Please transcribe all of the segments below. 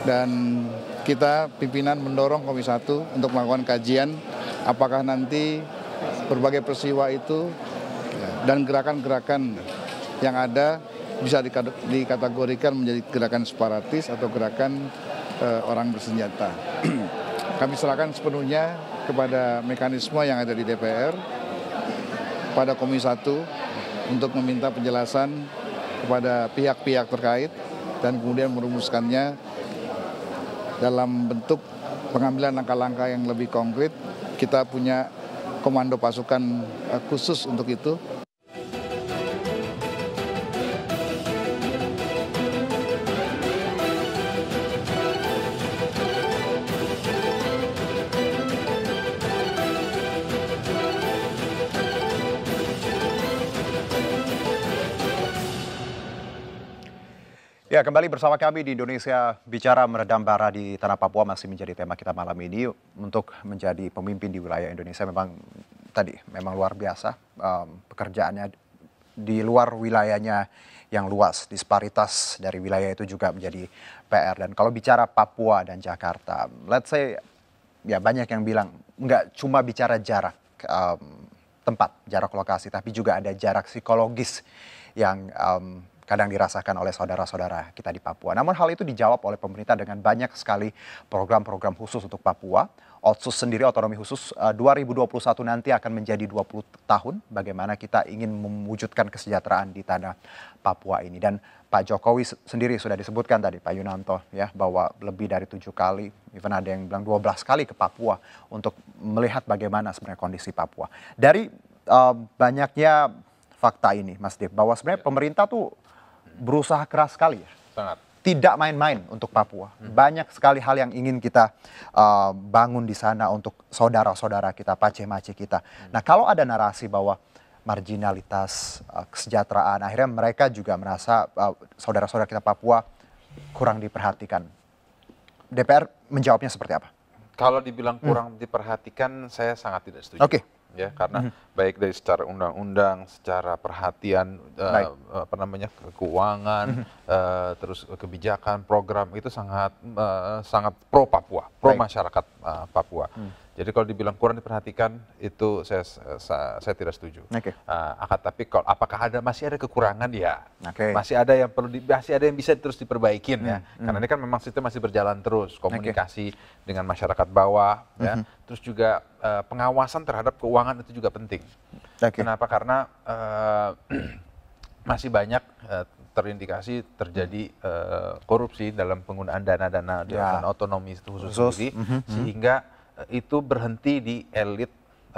Dan kita pimpinan mendorong Komisi 1 untuk melakukan kajian apakah nanti berbagai peristiwa itu dan gerakan-gerakan yang ada bisa dikategorikan menjadi gerakan separatis atau gerakan orang bersenjata. Kami serahkan sepenuhnya kepada mekanisme yang ada di DPR, pada Komisi 1 untuk meminta penjelasan kepada pihak-pihak terkait dan kemudian merumuskannya dalam bentuk pengambilan langkah-langkah yang lebih konkret. Kita punya komando pasukan khusus untuk itu. Ya, kembali bersama kami di Indonesia Bicara. Meredam bara di tanah Papua masih menjadi tema kita malam ini. Untuk menjadi pemimpin di wilayah Indonesia memang luar biasa. Pekerjaannya di luar wilayahnya yang luas. Disparitas dari wilayah itu juga menjadi PR. Dan kalau bicara Papua dan Jakarta, let's say ya banyak yang bilang nggak cuma bicara jarak tempat, jarak lokasi, tapi juga ada jarak psikologis yang kadang dirasakan oleh saudara-saudara kita di Papua. Namun hal itu dijawab oleh pemerintah dengan banyak sekali program-program khusus untuk Papua. Otsus sendiri, otonomi khusus 2021 nanti akan menjadi 20 tahun bagaimana kita ingin mewujudkan kesejahteraan di tanah Papua ini. Dan Pak Jokowi sendiri sudah disebutkan tadi, Pak Yunanto, ya, bahwa lebih dari 7 kali, even ada yang bilang 12 kali ke Papua untuk melihat bagaimana sebenarnya kondisi Papua. Dari banyaknya fakta ini, Mas Dev, bahwa sebenarnya pemerintah tuh berusaha keras sekali ya. Sangat. Tidak main-main untuk Papua. Banyak sekali hal yang ingin kita bangun di sana untuk saudara-saudara kita, pace-mace kita. Nah, kalau ada narasi bahwa marginalitas, kesejahteraan, akhirnya mereka juga merasa saudara-saudara kita Papua kurang diperhatikan. DPR menjawabnya seperti apa? Kalau dibilang kurang diperhatikan, saya sangat tidak setuju. Oke. Ya, karena baik dari secara undang-undang, secara perhatian keuangan, terus kebijakan, program itu sangat pro Papua, pro masyarakat Papua. Jadi kalau dibilang kurang diperhatikan itu saya tidak setuju. Tapi kalau apakah masih ada kekurangan ya, masih ada yang bisa terus diperbaikin ya. Karena ini kan memang sistem masih berjalan terus, komunikasi dengan masyarakat bawah, ya. Terus juga pengawasan terhadap keuangan itu juga penting. Kenapa? Karena masih banyak terindikasi terjadi korupsi dalam penggunaan dana-dana otonomi khusus sendiri, sehingga itu berhenti di elit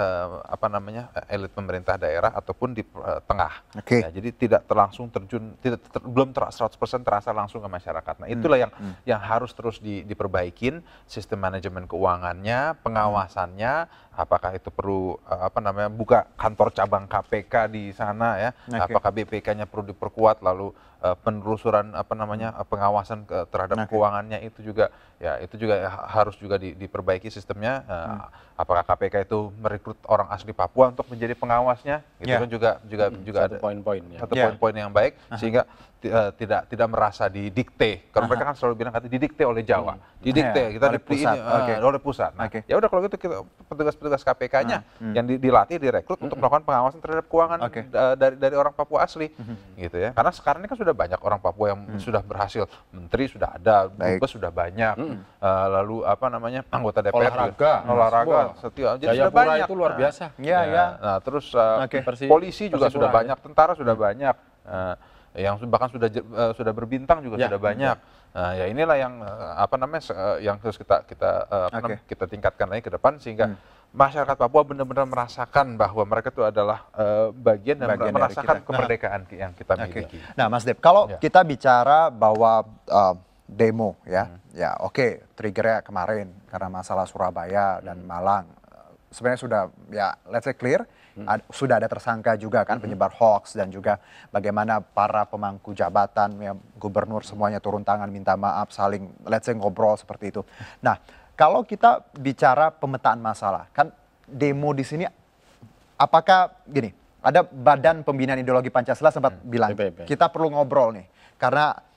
elit pemerintah daerah ataupun di tengah. Ya, jadi tidak terlangsung terjun, belum 100% terasa langsung ke masyarakat. Nah, itulah yang harus terus diperbaikin, sistem manajemen keuangannya, pengawasannya, apakah itu perlu buka kantor cabang KPK di sana ya, apakah BPK-nya perlu diperkuat, lalu penelusuran pengawasan terhadap keuangannya itu juga harus juga diperbaiki sistemnya. Apakah KPK itu merekrut orang asli Papua untuk menjadi pengawasnya, gitu kan juga ada poin-poin yang baik, sehingga tidak merasa didikte. Karena mereka kan selalu bilang didikte oleh Jawa, didikte kita oleh pusat. Nah, ya udah kalau gitu petugas-petugas KPK-nya yang dilatih, direkrut untuk melakukan pengawasan terhadap keuangan dari orang Papua asli, gitu ya. Karena sekarang ini kan sudah banyak orang Papua yang sudah berhasil, menteri sudah ada, dubes sudah banyak, lalu anggota DPR olahraga setiap, jadi sudah banyak. Itu luar biasa. Nah, terus polisi juga sudah banyak, tentara sudah banyak, yang bahkan sudah berbintang juga sudah banyak. Nah, ya inilah yang yang harus kita tingkatkan lagi ke depan, sehingga masyarakat Papua benar-benar merasakan bahwa mereka itu adalah bagian merasakan kemerdekaan yang kita miliki. Nah, Mas Dev, kalau kita bicara bahwa demo triggernya kemarin karena masalah Surabaya dan Malang, sebenarnya sudah let's say clear, sudah ada tersangka juga kan, penyebar hoax, dan juga bagaimana para pemangku jabatan, gubernur semuanya turun tangan minta maaf, saling let's say ngobrol seperti itu. Nah, kalau kita bicara pemetaan masalah, kan demo di sini, apakah gini, ada Badan Pembinaan Ideologi Pancasila sempat bilang kita perlu ngobrol nih, karena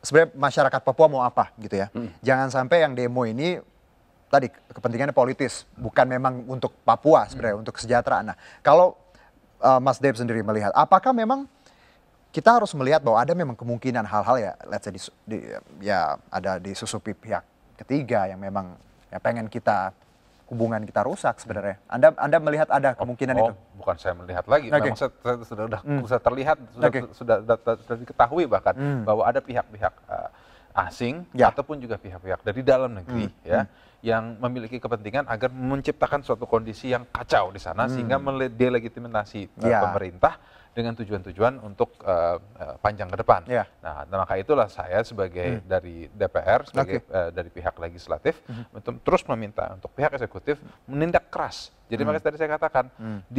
sebenarnya masyarakat Papua mau apa gitu ya. Jangan sampai yang demo ini tadi kepentingannya politis, bukan memang untuk Papua sebenarnya, untuk kesejahteraan. Nah, kalau Mas Dave sendiri melihat, apakah memang kita harus melihat bahwa ada memang kemungkinan hal-hal ya, let's say ya ada disusupi pihak ketiga yang memang ya pengen hubungan kita rusak sebenarnya. Anda melihat ada kemungkinan itu? Bukan saya melihat lagi, memang sudah terlihat, sudah diketahui bahkan bahwa ada pihak-pihak asing ataupun juga pihak-pihak dari dalam negeri ya yang memiliki kepentingan agar menciptakan suatu kondisi yang kacau di sana sehingga mendelegitimasi pemerintah dengan tujuan-tujuan untuk panjang ke depan. Nah, maka itulah saya sebagai dari DPR, sebagai dari pihak legislatif, untuk terus meminta untuk pihak eksekutif menindak keras. Jadi makanya tadi saya katakan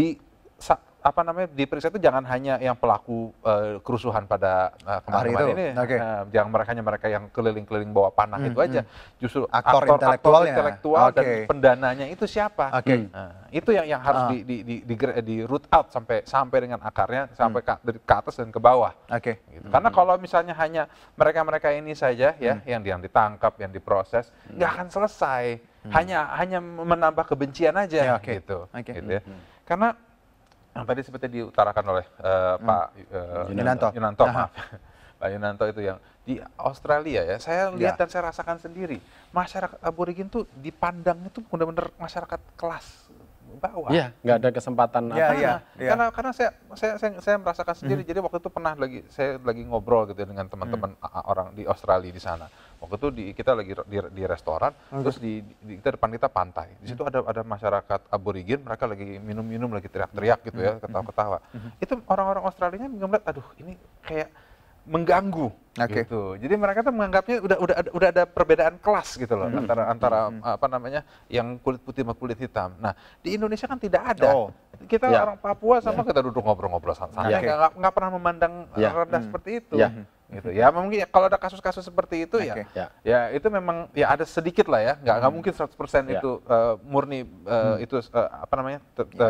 di periksa itu jangan hanya yang pelaku kerusuhan pada kemarin ini, jangan mereka yang keliling-keliling bawa panah itu aja, justru aktor intelektual dan pendananya itu siapa? Nah, itu yang harus di root out sampai dengan akarnya, sampai dari ke atas dan ke bawah. Gitu. Karena kalau misalnya hanya mereka ini saja ya yang ditangkap, yang diproses, nggak akan selesai. Hanya menambah kebencian aja gitu. Ya. Karena yang tadi seperti diutarakan oleh Pak Yunanto, maaf. Pak Yunanto itu yang di Australia ya, saya lihat dan saya rasakan sendiri, masyarakat aborigin tuh dipandang itu benar-benar masyarakat kelas bawah. Iya, nggak ada kesempatan Karena saya merasakan sendiri. Jadi waktu itu saya lagi ngobrol gitu dengan teman-teman orang di Australia di sana. Waktu itu kita lagi di restoran, terus di depan kita pantai. Di situ ada masyarakat aborigin, mereka lagi minum-minum, lagi teriak-teriak gitu ya, ketawa-ketawa. Itu orang-orang Australianya ngeliat, aduh ini kayak mengganggu gitu. Jadi mereka tuh menganggapnya udah ada perbedaan kelas gitu loh antara apa namanya yang kulit putih sama kulit hitam. Nah, di Indonesia kan tidak ada. Kita orang Papua sama kita duduk ngobrol-ngobrol santai, nggak pernah memandang rendah seperti itu. Gitu ya, mungkin kalau ada kasus-kasus seperti itu ya itu memang ya ada sedikit lah ya, nggak mungkin 100% itu murni itu apa namanya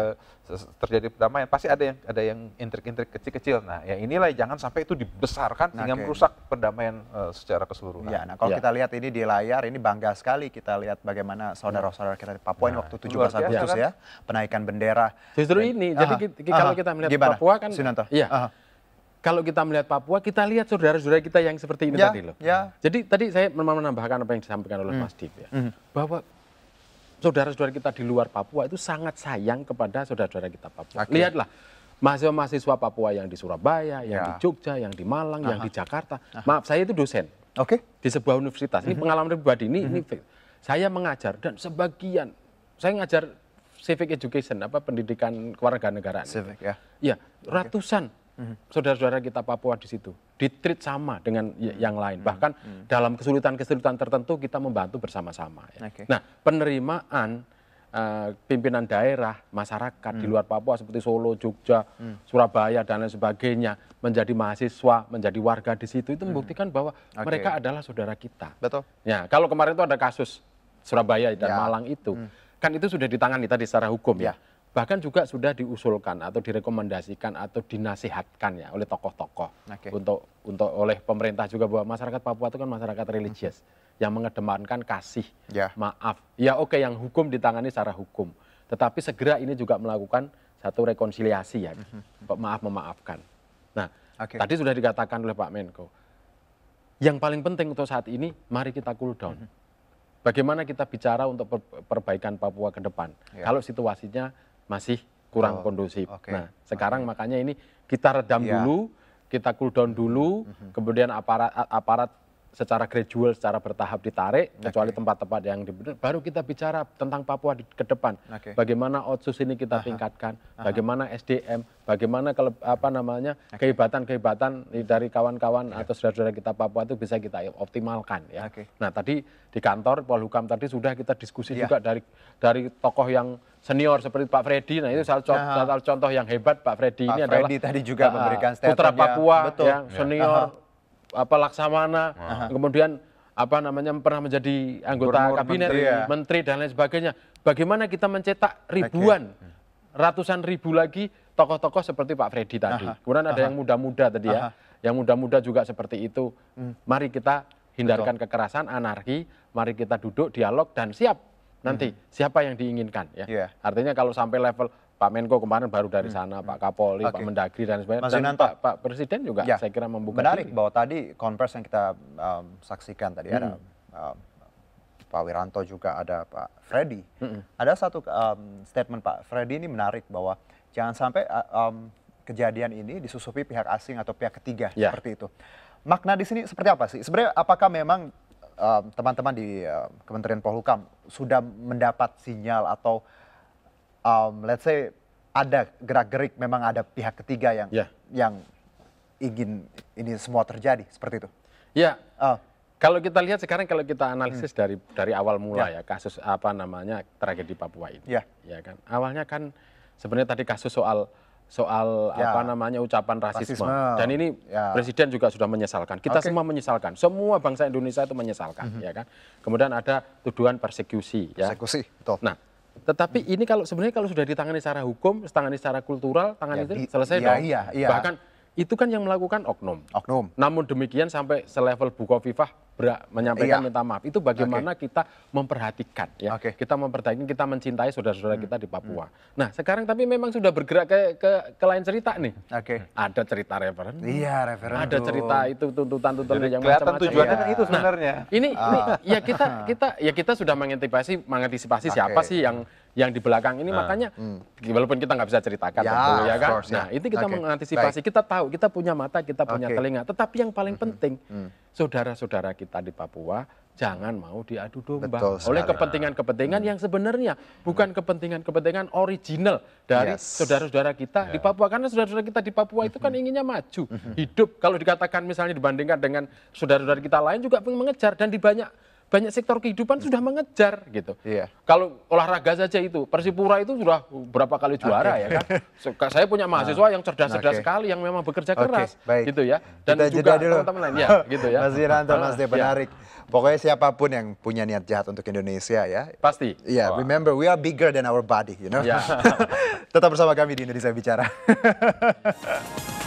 terjadi perdamaian, pasti ada yang intrik-intrik kecil-kecil. Nah ya inilah jangan sampai itu dibesarkan sehingga merusak perdamaian secara keseluruhan. Ya, nah kalau kita lihat ini di layar, ini bangga sekali kita lihat bagaimana saudara-saudara kita di Papua ini waktu 17 Agustus ya, penaikan bendera. Justru ini, jadi kalau kita melihat Papua kan, kalau kita melihat Papua, kita lihat saudara-saudara kita yang seperti ini tadi loh. Jadi tadi saya menambahkan apa yang disampaikan oleh Mas Dip ya, bahwa saudara-saudara kita di luar Papua itu sangat sayang kepada saudara-saudara kita Papua. Lihatlah, mahasiswa Papua yang di Surabaya, yang di Jogja, yang di Malang, yang di Jakarta. Maaf, saya itu dosen di sebuah universitas. Ini pengalaman pribadi, ini saya mengajar dan sebagian, saya ngajar civic education, pendidikan kewarganegaraan. Civic ya, ratusan saudara-saudara kita Papua di situ ditreat sama dengan yang lain. Bahkan dalam kesulitan-kesulitan tertentu kita membantu bersama-sama. Nah, penerimaan pimpinan daerah, masyarakat di luar Papua seperti Solo, Jogja, Surabaya dan lain sebagainya menjadi mahasiswa, menjadi warga di situ itu membuktikan bahwa mereka adalah saudara kita. Betul. Ya, kalau kemarin itu ada kasus Surabaya dan Malang itu, kan itu sudah ditangani tadi secara hukum ya. Bahkan juga sudah diusulkan atau direkomendasikan atau dinasihatkan ya oleh tokoh-tokoh untuk oleh pemerintah juga bahwa masyarakat Papua itu kan masyarakat religius yang mengedepankan kasih, maaf. Ya oke, yang hukum ditangani secara hukum, tetapi segera ini juga melakukan satu rekonsiliasi ya, memaafkan. Nah, tadi sudah dikatakan oleh Pak Menko, yang paling penting untuk saat ini mari kita cool down. Bagaimana kita bicara untuk perbaikan Papua ke depan kalau situasinya masih kurang kondusif. Nah, sekarang makanya ini kita redam dulu, kita cool down dulu, kemudian aparat secara gradual, secara bertahap ditarik, kecuali tempat-tempat yang baru kita bicara tentang Papua ke depan. Bagaimana otsus ini kita tingkatkan, bagaimana SDM, bagaimana kehebatan-kehebatan dari kawan-kawan atau saudara-saudara kita Papua itu bisa kita optimalkan ya. Nah, tadi di kantor Polhukam tadi sudah kita diskusi juga dari tokoh yang senior seperti Pak Freddy. Nah, itu salah contoh yang hebat. Pak Freddy ini adalah tadi juga memberikan putra Papua yang senior, Laksamana, kemudian pernah menjadi anggota kabinet, menteri dan lain sebagainya. Bagaimana kita mencetak ribuan ratusan ribu lagi tokoh-tokoh seperti Pak Freddy tadi. Kemudian ada yang muda-muda tadi ya. Yang muda-muda juga seperti itu. Mari kita hindarkan kekerasan, anarki, mari kita duduk, dialog, dan siap nanti siapa yang diinginkan. Ya. Artinya kalau sampai level Pak Menko kemarin baru dari sana, Pak Kapolri, Pak Mendagri, dan sebagainya. Dan Pak Presiden juga saya kira membuka menarik diri. bahwa tadi konvers yang kita saksikan tadi ada Pak Wiranto juga ada Pak Freddy. Ada satu statement Pak Freddy ini menarik bahwa jangan sampai kejadian ini disusupi pihak asing atau pihak ketiga seperti itu. Makna di sini seperti apa sih? Sebenarnya apakah memang teman-teman di Kementerian Polhukam sudah mendapat sinyal atau let's say ada gerak-gerik memang ada pihak ketiga yang ingin ini semua terjadi seperti itu? Ya. Kalau kita lihat sekarang, kalau kita analisis dari awal mula ya kasus tragedi Papua ini, ya kan awalnya kan sebenarnya tadi kasus soal ucapan rasisme. Dan ini Presiden juga sudah menyesalkan. Kita semua menyesalkan. Semua bangsa Indonesia itu menyesalkan, ya kan. Kemudian ada tuduhan persekusi, ya. Persekusi, betul. Nah, tetapi ini sebenarnya kalau sudah ditangani secara hukum, ditangani secara kultural, itu selesai dong. Bahkan itu kan yang melakukan oknum. Namun demikian sampai selevel Bukoviva menyampaikan minta maaf. Itu bagaimana kita memperhatikan, ya. Kita memperhatikan, kita mencintai saudara-saudara kita di Papua. Nah, sekarang tapi memang sudah bergerak ke lain cerita nih. Ada cerita referendum. Referendum. Ada cerita itu tuntutan-tuntutan yang kelihatan macam-macam. tujuannya kan itu sebenarnya. Ini ya kita sudah mengantisipasi siapa sih yang di belakang ini, makanya walaupun kita nggak bisa ceritakan tentu, ya kan. Nah, itu kita mengantisipasi. Kita tahu, kita punya mata, kita punya telinga. Tetapi yang paling penting, saudara-saudara kita di Papua jangan mau diadu domba oleh kepentingan-kepentingan yang sebenarnya bukan kepentingan-kepentingan original dari saudara-saudara kita di Papua. Karena saudara-saudara kita di Papua itu kan inginnya maju, hidup. Kalau dikatakan misalnya dibandingkan dengan saudara-saudara kita lain juga pengen mengejar, dan di banyak sektor kehidupan sudah mengejar gitu. Kalau olahraga saja itu, Persipura itu sudah berapa kali juara, ya kan. Saya punya mahasiswa yang cerdas-cerdas sekali, yang memang bekerja keras, gitu ya. Dan kita juga teman-teman lain, ya, gitu ya. Mas Wiranto, Mas De, menarik. Pokoknya siapapun yang punya niat jahat untuk Indonesia, ya. Pasti. Remember, we are bigger than our body, you know. Tetap bersama kami di Indonesia Bicara.